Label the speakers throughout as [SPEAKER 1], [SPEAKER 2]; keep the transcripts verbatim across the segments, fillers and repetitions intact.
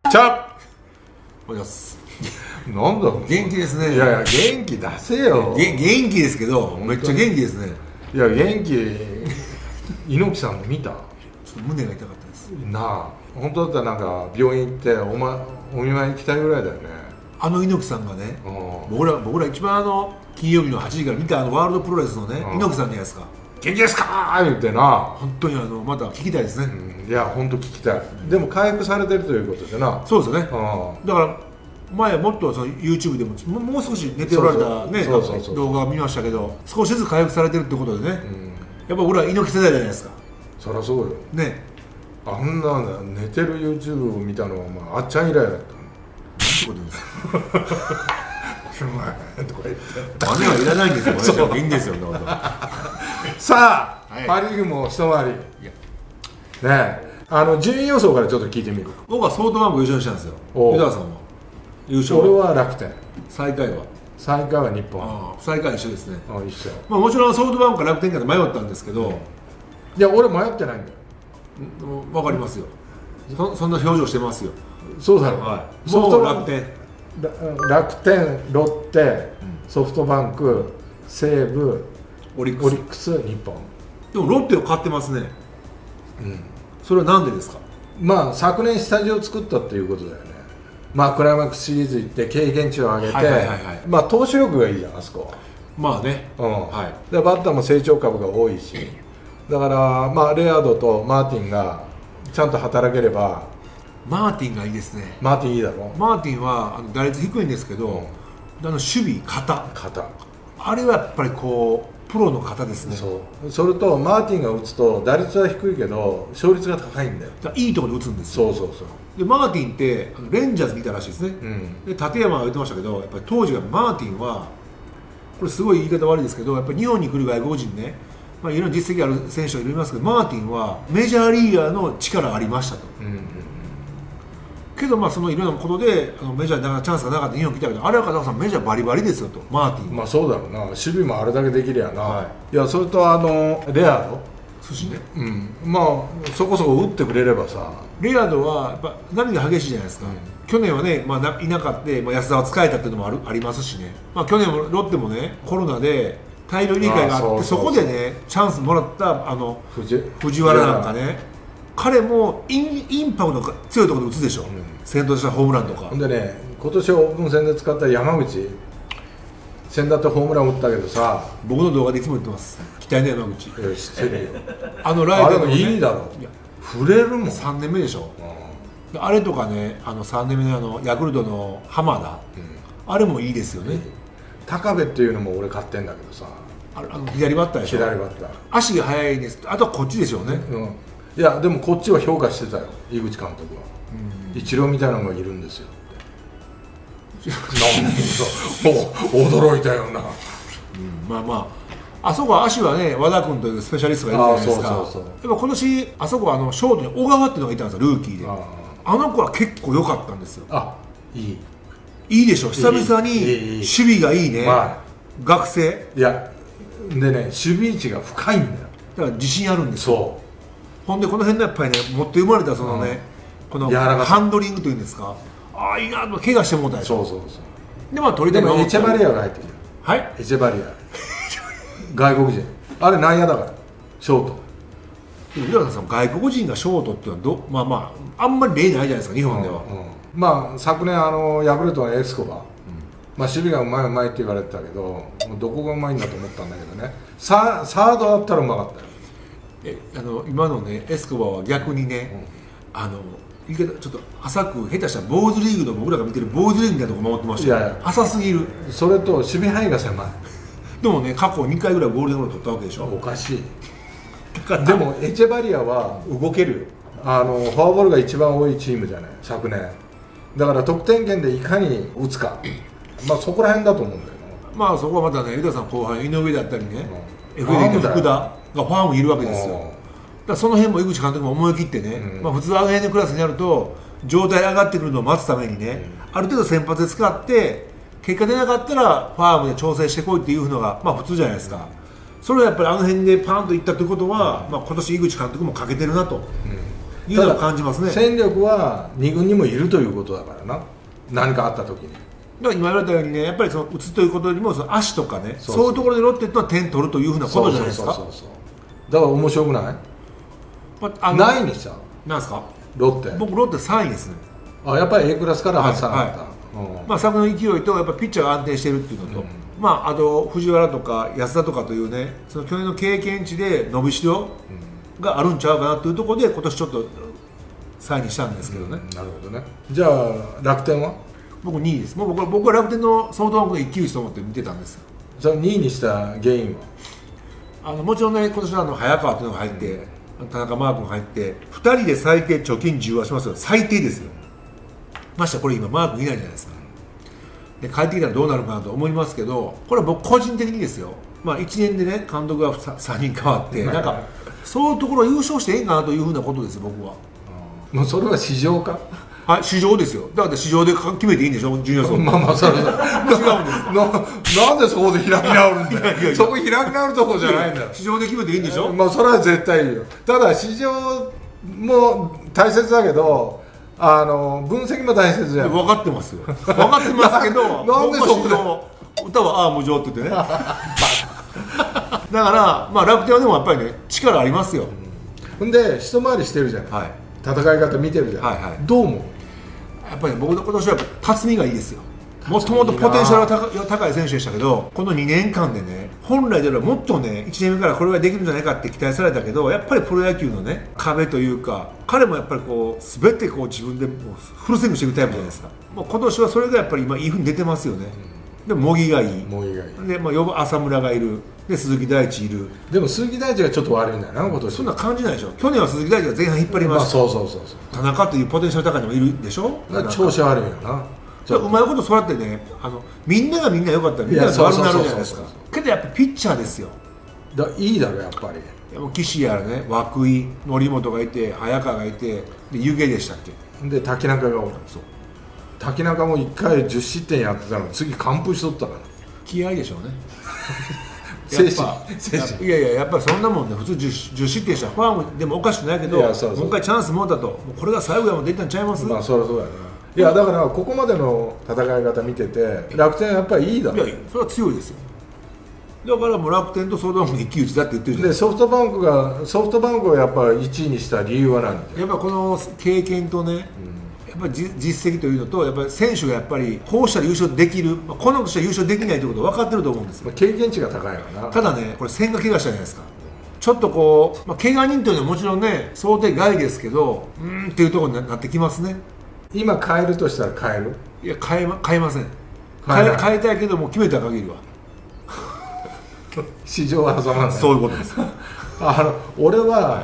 [SPEAKER 1] チャッ
[SPEAKER 2] おはようございます。
[SPEAKER 1] なんだ
[SPEAKER 2] 元気ですね。
[SPEAKER 1] いやいや元気出せよ。
[SPEAKER 2] げ元気ですけどめっちゃ元気ですね。
[SPEAKER 1] いや元気猪木さんの見た？
[SPEAKER 2] ちょっと胸が痛かったです
[SPEAKER 1] なあ、本当だったらなんか病院行ってお,、ま、お見舞い行きたいぐらいだよね。
[SPEAKER 2] あの猪木さんがね、
[SPEAKER 1] うん、
[SPEAKER 2] 僕ら僕ら一番あの金曜日のはちじから見たあのワールドプロレスのね、
[SPEAKER 1] うん、
[SPEAKER 2] 猪木さんじゃないですか。
[SPEAKER 1] 元気ですかー言ってな。
[SPEAKER 2] 本当にあのまた聞きたいですね、
[SPEAKER 1] うん、いや本当聞きたい。でも回復されてるということでな。
[SPEAKER 2] そうですよね、
[SPEAKER 1] うん、
[SPEAKER 2] だから前もっとその YouTube でもももう少し寝ておられたね動画を見ましたけど、少しずつ回復されてるってことでね、うん、やっぱ俺は猪木世代じゃないですか。
[SPEAKER 1] そりゃそうよ
[SPEAKER 2] ね。
[SPEAKER 1] あんな寝てる YouTube を見たのは、まあ、あっちゃん以来だったの。なんて
[SPEAKER 2] ことですか
[SPEAKER 1] お前とか言って
[SPEAKER 2] マネはいらないんですよ。
[SPEAKER 1] そう
[SPEAKER 2] いいんですよ
[SPEAKER 1] さあ、はい、パ・リーグも一回り
[SPEAKER 2] い
[SPEAKER 1] やねえ、あの順位予想からちょっと聞いてみる。
[SPEAKER 2] 僕はソフトバンク優勝したんですよ。湯川さんは優勝。
[SPEAKER 1] 俺は楽天。
[SPEAKER 2] 最下位は
[SPEAKER 1] 最下位は日本。
[SPEAKER 2] ああ最下位一緒ですね。
[SPEAKER 1] ああ一緒、
[SPEAKER 2] まあ、もちろんソフトバンクか楽天かで迷ったんですけど、うん、
[SPEAKER 1] いや俺迷ってないんだよ。
[SPEAKER 2] 分かりますよ。 そ, そんな表情してますよ。
[SPEAKER 1] そうだろう、
[SPEAKER 2] はい、ソフト楽天
[SPEAKER 1] 楽天ロッテ、うん、ソフトバンク西武
[SPEAKER 2] オリックス、
[SPEAKER 1] オリックス日本。
[SPEAKER 2] でもロッテを買ってますね。うん、それはなんでですか？
[SPEAKER 1] まあ昨年スタジオを作ったっていうことだよね。まあクライマックスシリーズ行って経験値を上げて、まあ投手力がいいじゃんあそこは。
[SPEAKER 2] まあね、
[SPEAKER 1] うん、はい、でバッターも成長株が多いし、だからまあレアードとマーティンがちゃんと働ければ。
[SPEAKER 2] マーティンがいいですね。
[SPEAKER 1] マーティンいいだろ。
[SPEAKER 2] マーティンはあの打率低いんですけど、うん、あの守備肩
[SPEAKER 1] 肩
[SPEAKER 2] あれはやっぱりこうプロの肩ですね。
[SPEAKER 1] そうそれとマーティンが打つと打率は低いけど勝率が高いんだよ。
[SPEAKER 2] だいいところで打つんですよ。
[SPEAKER 1] そうそうそう。
[SPEAKER 2] でマーティンってあのレンジャーズにいたらしいですね、うん、で立山が言ってましたけど、やっぱり当時はマーティンはこれすごい言い方悪いですけど、やっぱり日本に来る外国人ね、まあ、いろんな実績ある選手はいますけど、マーティンはメジャーリーガーの力ありましたと、うんうん、けどまあそのいろんなことであのメジャーでチャンスがなかった日本来たけど、あれは片岡さんメジャーバリバリですよと。マーティン
[SPEAKER 1] まあそうだろうな、守備もあれだけできりゃな、はい、いやそれとあのレアード
[SPEAKER 2] 寿司ね、
[SPEAKER 1] うん、まあそこそこ打ってくれればさ。
[SPEAKER 2] レアードはやっぱ波が激しいじゃないですか、うん、去年はね、まあ、いなかった、まあ、安田は使えたっていうのもあるありますしね、まあ、去年もロッテもねコロナで大量理解があって、そこでねチャンスもらったあの藤, 藤原なんかね、彼もイ ン, インパクトが強いところで打つでしょ、うん、先頭したホームランとか。
[SPEAKER 1] ほんでね、今年オープン戦で使った山口先だってホームラン打ったけどさ、
[SPEAKER 2] 僕の動画でいつも言ってます、期待の山口。
[SPEAKER 1] いや知ってるよ
[SPEAKER 2] あのライトの、ね、
[SPEAKER 1] あれもいいだろ、いや触れるもん。
[SPEAKER 2] さんねんめでしょ、うん、あれとかね、あのさんねんめのあのヤクルトの浜田、うん、あれもいいですよね。
[SPEAKER 1] 高部っていうのも俺買ってんだけどさ、
[SPEAKER 2] ああの左バッターでしょ。
[SPEAKER 1] 左バッター
[SPEAKER 2] 足が速いです。あとはこっちでしょうね、
[SPEAKER 1] うん、いやでもこっちは評価してたよ井口監督は、うん、イチローみたいなのがいるんですよってなんかもう驚いたよな、うん、
[SPEAKER 2] まあまああそこは足はね、和田君というスペシャリストがいるじゃないですか。そうそうそう、やっぱ今年あそこはあのショートに小川っていうのがいたんですよ、ルーキーで。 あ, あの子は結構良かったんですよ。
[SPEAKER 1] あ、いい
[SPEAKER 2] いいでしょ、久々に守備がいいね、まあ、学生。
[SPEAKER 1] いやでね、守備位置が深いんだよ。
[SPEAKER 2] だから自信あるんですよ。そうほんでこの辺のやっぱりね、持って生まれたそのね、うん、このハンドリングというんですか、ああいいなと怪我してもうたでしょ。そうそうそう。でまあ取りたい。
[SPEAKER 1] でもエチェバリアが入ってきた。
[SPEAKER 2] はい、
[SPEAKER 1] エチェバリア外国人、あれ内野だからショート。
[SPEAKER 2] 浦田さん、外国人がショートっていうのはど、まあまああんまり例ないじゃないですか日本では、うんうん、ま
[SPEAKER 1] あ昨年あのヤクルトのエスコバ、うん、まあ守備がうまいうまいって言われてたけど、もうどこがうまいんだと思ったんだけどね、サ, サードだったらうまかったよ。
[SPEAKER 2] えあの今のねエスコバは逆にね、うん、あの言い方ちょっと浅く、下手したらボーズリーグの僕らが見てるボーズリーグみたいなとこ守ってましたよ。いやいや浅すぎる。
[SPEAKER 1] それと守備範囲が狭い。
[SPEAKER 2] でもね、過去にかいぐらいゴールデンボール取ったわけでしょ。
[SPEAKER 1] おかしい。でもエチェバリアは
[SPEAKER 2] 動けるよ。
[SPEAKER 1] あのフォアボールが一番多いチームじゃない、昨年。だから得点圏でいかに打つか、まあそこら辺だと思うんだよね。
[SPEAKER 2] まあそこはまたね、湯田さん後輩井上だったりね、うん、エフエー で福田がファームいるわけですよ。だからその辺も井口監督も思い切ってね、うん、まあ普通あの辺のクラスになると状態上がってくるのを待つためにね、うん、ある程度先発で使って結果出なかったらファームで調整してこいっていうのがまあ普通じゃないですか。それはやっぱりあの辺でパンといったということは、まあ、今年井口監督も欠けてるなと、うん、 いうのを感じますね。
[SPEAKER 1] 戦力はに軍にもいるということだからな、何かあった時に。
[SPEAKER 2] だから今言われたようにね、やっぱりその打つということよりもその足とかね、そういうところでロッテってのは点取るというふうなことじゃないですか。
[SPEAKER 1] そうそうそうそう、だから面白くない？
[SPEAKER 2] まあ、
[SPEAKER 1] 何位にした？
[SPEAKER 2] なんですか？
[SPEAKER 1] ロッテ。
[SPEAKER 2] 僕ロッテさんいですね。
[SPEAKER 1] あ、やっぱり A クラスから外さなかった、
[SPEAKER 2] はいはい、うん、まあ、昨年の勢いとやっぱピッチャーが安定しているっていうのと、うん、まあ、あと藤原とか安田とかというね、その去年の経験値で伸びしろがあるんちゃうかなというところで今年ちょっとさんいにしたんですけどね、
[SPEAKER 1] うん、なるほどね。じゃあ楽天は？
[SPEAKER 2] 僕にいです。もう僕は僕は楽天のソフトバンクの一騎打ちと思って見てたんですよ。
[SPEAKER 1] じゃあにいにした原因は？
[SPEAKER 2] あのもちろんね、今年はあの早川というのが入って、うん、田中マー君が入ってふたりで最低貯金じゅうはしますよ。最低ですよ。ましてこれ今マー君いないじゃないですか。で帰ってきたらどうなるかなと思いますけど、これは僕個人的にですよ、まあ、いちねんでね監督がさんにん変わってなんかそういうところ優勝していいかなというふうなことですよ、僕は。
[SPEAKER 1] もうそれは市場か？
[SPEAKER 2] はい、市場ですよ。だから市場で決めていいんでしょ、ジュニア層。
[SPEAKER 1] まあまあそれ違うんですな。なんでそこで開き直るんだよ。いやいやいや、そこ開き直るとこじゃないんだよ。
[SPEAKER 2] 市場で決めていいんでしょ。
[SPEAKER 1] まあそれは絶対いいよ。ただ市場も大切だけど、あの分析も大切じゃん。
[SPEAKER 2] 分かってますよ。分かってますけど
[SPEAKER 1] なんでそこで
[SPEAKER 2] 歌はああ無情って言ってねだから、まあ、楽天はでもやっぱりね力ありますよ。
[SPEAKER 1] ほんで一回りしてるじゃない、はい、戦い方見てるじゃない、はいはい、どう思う？
[SPEAKER 2] やっぱり、ね、僕の今年はやっぱ辰巳がいいですよ。もともとポテンシャルが高い選手でしたけど、このにねんかんでね、本来であればもっとねいちねんめからこれができるんじゃないかって期待されたけど、やっぱりプロ野球のね壁というか、彼もやっぱりこう全てこう自分でもうフルスイングしていくタイプじゃないですか。もう今年はそれがやっぱり今いい風に出てますよね。でも茂木がいい、
[SPEAKER 1] 茂木がいいで、
[SPEAKER 2] まあ、よ浅村がいるで、鈴木大地いる。
[SPEAKER 1] でも鈴木大地がちょっと悪いんだよな今年。
[SPEAKER 2] そんな感じないでしょ。去年は鈴木大地が前半引っ張りました、
[SPEAKER 1] まあ、そうそうそうそう。
[SPEAKER 2] 田中というポテンシャル高いのもいるでしょ。
[SPEAKER 1] 調子悪いよな。
[SPEAKER 2] うまいことそうやってね、あのみんながみんな良かったらみんなが悪くなるじゃないですか。けどやっぱピッチャーですよ。
[SPEAKER 1] だいいだろやっぱり。
[SPEAKER 2] いやもう岸やらね、涌井、則本がいて、早川がいて、で湯気でしたっけ。
[SPEAKER 1] で滝中がおる。そう。滝中もいっかいじゅう失点やってたの次完封しとったから。
[SPEAKER 2] 気合いでしょうね。
[SPEAKER 1] 精神精神。
[SPEAKER 2] いやいややっぱりそんなもんね、普通 10, 10失点したらファームでもおかしくないけど、もう一回チャンスもうだと、もうこれが最後やもん出たんちゃいます。
[SPEAKER 1] まあそりゃそうやな。いやだからここまでの戦い方見てて楽天やっぱりいいだろ。
[SPEAKER 2] いやそれは強いですよ。だからもう楽天とソフトバンクの一騎打ちだって言ってるじゃないですか。
[SPEAKER 1] でソフトバンクがソフトバンクをやっぱりいちいにした理由は何？
[SPEAKER 2] やっぱこの経験とね、うん、やっぱり実績というのと、やっぱり選手がやっぱりこうしたら優勝できる、まあ、こんなことしたら優勝できないということ分かってると思うんですよ。
[SPEAKER 1] まあ、経験値が高いよな。
[SPEAKER 2] ただね、これ千賀怪我したじゃないですか。ちょっとこう、まあ、怪我人というのはもちろんね想定外ですけど、うーんっていうところになってきますね。
[SPEAKER 1] 今変えるとしたら変える？
[SPEAKER 2] いや変えま、変えません。変え、変えたいけども決めた限りは
[SPEAKER 1] 市場は挟まない。
[SPEAKER 2] そういうことです。
[SPEAKER 1] あの俺は、はい、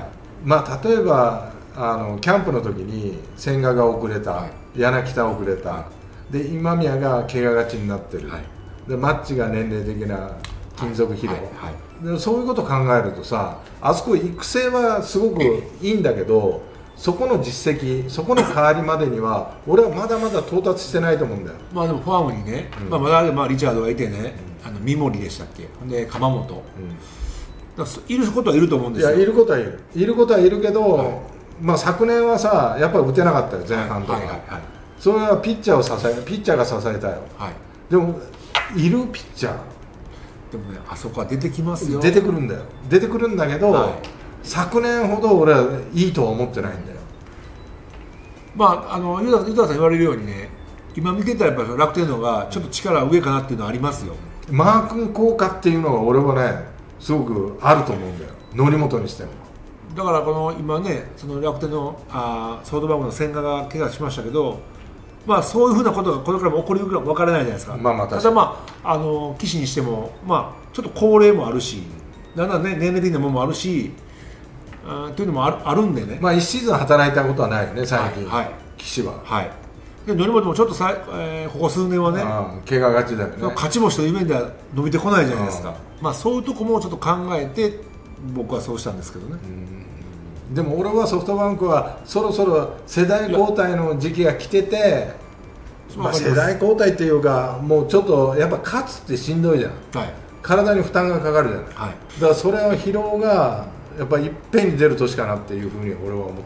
[SPEAKER 1] まあ例えばあのキャンプの時に千賀が遅れた、はい、柳田遅れた、はい、で今宮が怪我がちになってる、はい、でマッチが年齢的な金属疲労、はいはいはい、でそういうことを考えるとさ、あそこ育成はすごくいいんだけど、そこの実績、そこの代わりまでには俺はまだまだ到達してないと思うんだよ。
[SPEAKER 2] まあでもファームにね、うん、まあ、まだまあリチャードがいてね、うん、あの三森でしたっけ、で鎌本、うん、だいることはいると思うんですよ。
[SPEAKER 1] いやいることはいる、いることはいるけど、はい、まあ昨年はさやっぱり打てなかったよ前半とか、はいはいはいはい、それはピッチャーを支えピッチャーが支えたよ、はい、でもいるピッチャー
[SPEAKER 2] でもね、あそこは出てきますよ。
[SPEAKER 1] 出てくるんだよ、出てくるんだけど、はい、昨年ほど俺はいいとは思ってないんだよ。
[SPEAKER 2] まああのユダさん言われるようにね、今見てたらやっぱ楽天の方がちょっと力上かなっていうのはありますよ。
[SPEAKER 1] マー君効果っていうのが俺はねすごくあると思うんだよ、則本にしても。
[SPEAKER 2] だからこの今ね、その楽天のあソフトバンクの千賀が怪我しましたけど、まあそういうふうなことがこれからも起こりうるか分からないじゃないですか。
[SPEAKER 1] まあまあ
[SPEAKER 2] ただまああの岸にしてもまあちょっと高齢もあるし、だんだんね年齢的なものもあるし、あというのもある、あるんでね。
[SPEAKER 1] まあいちシーズン働いたことはないよね最近、はいはい、岸は。
[SPEAKER 2] はい。で則本もちょっとさ、えー、ここ数年はね、
[SPEAKER 1] 怪我がちだよね。
[SPEAKER 2] 勝ち星という面では伸びてこないじゃないですか。まあそういうとこもちょっと考えて僕はそうしたんですけどね。
[SPEAKER 1] うん、でも俺はソフトバンクはそろそろ世代交代の時期が来てて、まあ、世代交代っていうかもうちょっとやっぱ勝つってしんどいじゃん、はい、体に負担がかかるじゃない、はい、だからそれは疲労がやっぱりいっぺんに出る年かなっていうふうに俺は思ってるんだよね。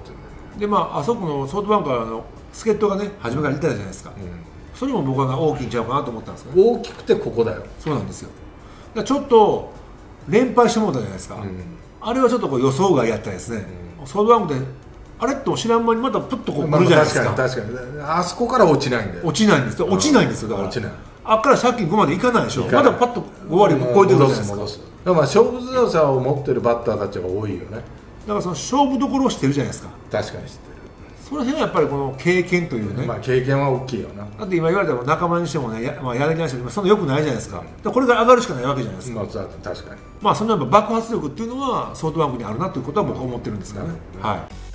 [SPEAKER 2] でまああそこのソフトバンクからの助っ人がね初めから出たじゃないですか、うん、それも僕は大きいんちゃうかなと思ったんですよね。
[SPEAKER 1] 大きくてここだよ。
[SPEAKER 2] そうなんですよ。だちょっと連敗してもらったじゃないですか、うん、あれはちょっとこう予想外やったですね、うん、ソフトバンクであれと知らん間にまたプッとこう来るじゃないですか。
[SPEAKER 1] まあ、確かに確かにあそこから落ちないんだよ。
[SPEAKER 2] 落ちないんですよ。落ちないんですよ。だから
[SPEAKER 1] 落ちない。
[SPEAKER 2] あっから借金ごまでいかないでしょ。まだパッとご割超えてくるじゃないですか。
[SPEAKER 1] 戻す戻す。だからまあ勝負強さを持ってるバッターたちが多いよね。だ
[SPEAKER 2] からその勝負どころを知ってるじゃないですか。
[SPEAKER 1] 確かに知ってる。
[SPEAKER 2] その辺はやっぱりこの経験というね、
[SPEAKER 1] まあ経験は大きいよな。
[SPEAKER 2] だって今言われても仲間にしてもね、や、まあ、やる気ない人もそんな良くないじゃないですか、うん、これから上がるしかないわけじゃないですか、
[SPEAKER 1] まあ、確かに
[SPEAKER 2] まあそのやっぱ爆発力っていうのはソフトバンクにあるなということは僕は思ってるんですからね、
[SPEAKER 1] うん、
[SPEAKER 2] はい。